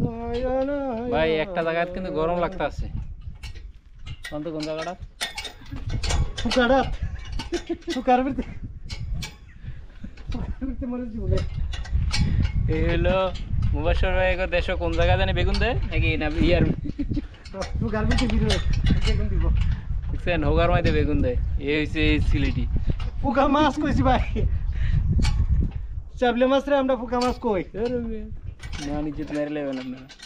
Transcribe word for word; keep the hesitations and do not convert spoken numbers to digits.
ভাই একটা জায়গায় কিন্তু গরম লাগতাছে কোন কোন জায়গাটা ফুকাড়াত ফুকার ভিতরে ভিতরে মরে জীবনে এই হলো মুবাশশির ভাই এর দেশ কোন জায়গা জানি বেগুন দেয় নাকি না ইয়ার ফুকার ভিতরে ভিতরে বেগুন দিব দেখছেন হোগার মাইতে বেগুন দেয় এই হইছে এই সিলেটি ফুকা মাছ কইছি ভাই চাবলে মাছ রে আমরা ফুকা মাছ কই না নিজে মেরে লেবেন আপনারা